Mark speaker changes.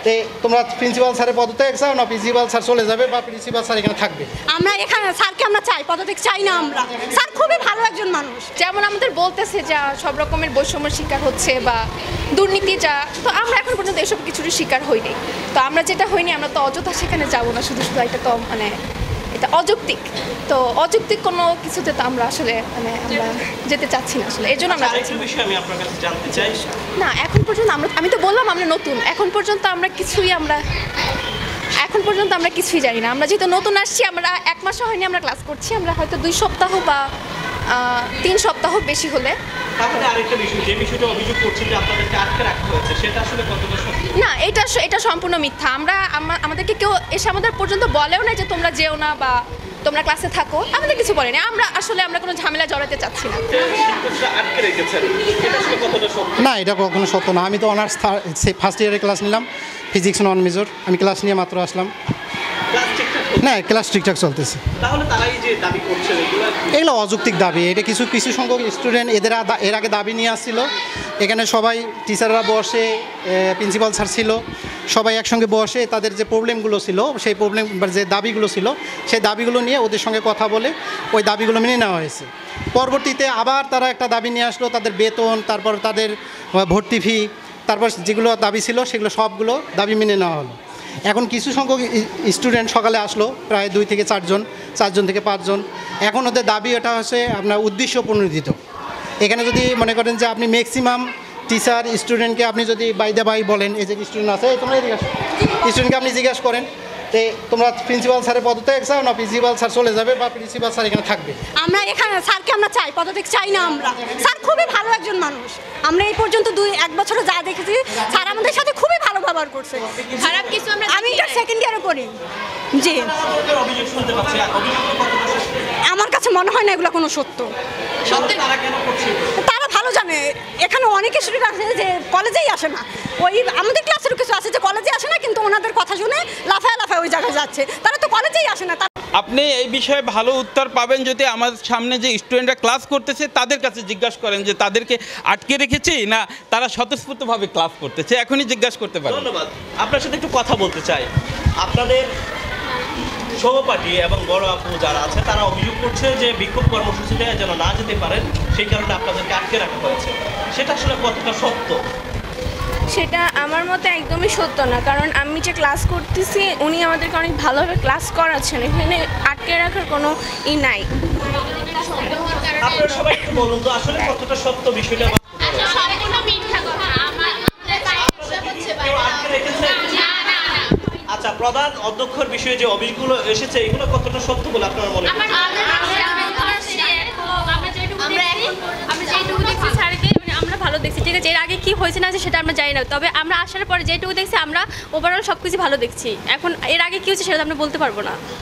Speaker 1: তোমরা প্রিন্সিপাল স্যারের পদত্যাগ চাও না প্রিন্সিপাল স্যার চলে যাবে বা প্রিন্সিপাল স্যার এখানে থাকবে?
Speaker 2: আমরা এখানে স্যারকে আমরা চাই, পদত্যাগ চাই না আমরা। স্যার খুবই ভালো একজন মানুষ।
Speaker 3: যেমন আমাদের বলতেছে যা সব রকমের বৈষম্যের শিকার হচ্ছে বা দুর্নীতি যা, তো আমরা এখন পর্যন্ত এসব কিছুরই শিকার হইনি। তো আমরা যেটা হইনি আমরা তো অযথা সেখানে যাবো না, শুধু শুধু এটা তো মানে এটা অযৌক্তিক। তো অযৌক্তিক কোনো কিছুতে তো আমরা আসলে মানে আমরা যেতে চাচ্ছি না আসলে, এর জন্য আমরা
Speaker 4: আরেকটা বিষয় আমি আপনার কাছে জানতে চাই।
Speaker 3: না এখন পর্যন্ত আমি তো বললাম আমরা নতুন, এখন পর্যন্ত আমরা কিছুই জানি না। আমরা যেহেতু নতুন আসছি, আমরা 1 মাসও হয়নি আমরা ক্লাস করছি, আমরা হয়তো 2 সপ্তাহ বা 3 সপ্তাহ বেশি হলে।
Speaker 4: তাহলে আরেকটা বিষয়, যে বিষয়টা অভিযোগ করছেন যে আপনাদেরকে আটকে রাখা হয়েছে, সেটা আসলে কতটা সত্যি?
Speaker 3: না, এটা সম্পূর্ণ মিথ্যা। আমাদেরকে কেউ এসে আমাদের পর্যন্ত বলেও না যে তোমরা যেও না বা তোমরা ক্লাসে থাকো, আমাদের কিছু বলেনি। আমরা কোনো ঝামেলা জড়াতে চাচ্ছি না।
Speaker 4: শিক্ষকরা আটকে রেখেছেন, এটা আসলে কতটা সত্যি?
Speaker 1: না, এটা কখনো সত্য না। আমি তো অনার্স ফার্স্ট ইয়ারে ক্লাস নিলাম, ফিজিক্স নন মেজর। আমি ক্লাস নিয়ে মাত্র আসলাম। না, ক্লাস ঠিকঠাক চলতেছে।
Speaker 4: তাহলে তারাই যে দাবি করছে
Speaker 1: এগুলো অযৌক্তিক দাবি। এটা কিছু সংখ্যক স্টুডেন্ট এর আগে দাবি নিয়ে আসছিল। এখানে সবাই টিচাররা বসে, প্রিন্সিপাল স্যার ছিল, সবাই একসঙ্গে বসে তাদের যে প্রবলেমগুলো ছিল, সেই প্রবলেম যে দাবিগুলো ছিল, সেই দাবিগুলো নিয়ে ওদের সঙ্গে কথা বলে ওই দাবিগুলো মেনে নেওয়া হয়েছে। পরবর্তীতে আবার তারা একটা দাবি নিয়ে আসলো, তাদের বেতন, তারপর তাদের ভর্তি ফি, তারপর যেগুলো দাবি ছিল সেগুলো সবগুলো দাবি মেনে নেওয়া হলো। এখন কিছু সংখ্যক স্টুডেন্ট সকালে আসলো, প্রায় 2 থেকে 4 জন, 4 জন থেকে 5 জন। এখন ওদের দাবি এটা হচ্ছে আপনার উদ্দেশ্য প্রণোদিত। এখানে যদি মনে করেন যে আপনি ম্যাক্সিমাম টিচার স্টুডেন্টকে আপনি যদি বাই বলেন, এই যে স্টুডেন্ট আছে, তোমরা স্টুডেন্টকে আপনি জিজ্ঞাসা করেন তোমরা প্রিন্সিপাল স্যারের পদত্যাগ চাও না প্রিন্সিপাল স্যার চলে যাবে বা প্রিন্সিপাল স্যার এখানে থাকবে?
Speaker 2: আমরা এখানে স্যারকে আমরা চাই, পদত্যাগ চাই না আমরা। স্যার খুবই ভালো একজন মানুষ। আমরা এই পর্যন্ত 1 বছরে যা দেখেছি, স্যার আমাদের সাথে খুবই ভালো ব্যবহার করছে।
Speaker 3: খারাপ কিছু
Speaker 2: আমি ইন্টার সেকেন্ড ইয়ারে পড়ি। জি,
Speaker 4: অভিযোগ শুনতে পাচ্ছি, অভিযোগটা কতটা সত্যি?
Speaker 2: আমার কাছে মনে হয় না এগুলো কোনো সত্য।
Speaker 4: তারা কেন করছে?
Speaker 2: তারা ভালো জানে। এখানে অনেক স্টুডেন্ট আছে যে কলেজেই আসে না। ওই আমাদের ক্লাসেরও কিছু আছে যে কলেজে আসে না, কিন্তু ওনাদের কথা শুনে লাফায় ওই জায়গায় যাচ্ছে। তারা তো কলেজেই আসে না।
Speaker 5: আপনি এই বিষয়ে ভালো উত্তর পাবেন যদি আমার সামনে যে স্টুডেন্টরা ক্লাস করতেছে তাদের কাছে জিজ্ঞাসা করেন যে তাদেরকে আটকে রেখেছি না তারা স্বতঃস্ফূর্তভাবে ক্লাস করতেছে, এখনই জিজ্ঞাসা করতে পারেন।
Speaker 4: ধন্যবাদ। আপনার সাথে একটু কথা বলতে চাই। আপনাদের সহপাঠী এবং বড় আপু যারা আছে তারা অভিযোগ করছে যে বিক্ষোভ কর্মসূচিতে যেন না যেতে পারেন, সেই কারণে আপনাদেরকে আটকে রাখা হয়েছে। সেটা আসলে কতটা সত্য?
Speaker 6: সেটা আমার মতে একদমই সত্য না, কারণ আমি যে ক্লাস করতেছি উনি আমাদেরকে অনেক ভালোভাবে ক্লাস করাচ্ছেন, এখানে আটকে রাখার কোনো নাই।
Speaker 4: আপনারা সবাই একটু বলুন তো আসলে কতটা সত্য বিষয়টা? আচ্ছা, প্রধান অধ্যক্ষের বিষয়ে যে অভিযোগগুলো এসেছে এগুলো কতটা সত্য বলে আপনারা মনে করেন?
Speaker 6: আমরা ভালো দেখছি, ঠিক আছে। এর আগে কি হয়েছে না সেটা আমরা জানি না, তবে আমরা আসার পরে যেটুকু দেখছি আমরা ওভারঅল সব কিছু ভালো দেখছি। এখন এর আগে কি হয়েছে সেটা আমরা বলতে পারবো না।